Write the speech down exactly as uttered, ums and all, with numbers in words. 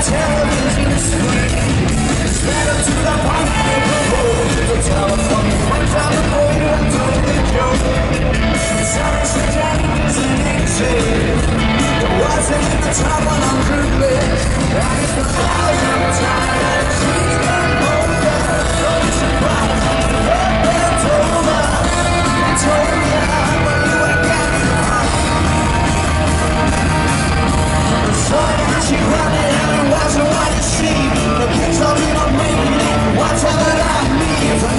television screen. Stand up to the point of the road. The telephone runs out the road and told the joke. Sorry, strange angels and angels. There wasn't in the time when I'm ruthless. I just a thousand times. She's got older. Don't surprise me. It's over. It's over. When you were getting home. The sun and she running and it wasn't what it seemed. The picture in a minute. Whatever I need.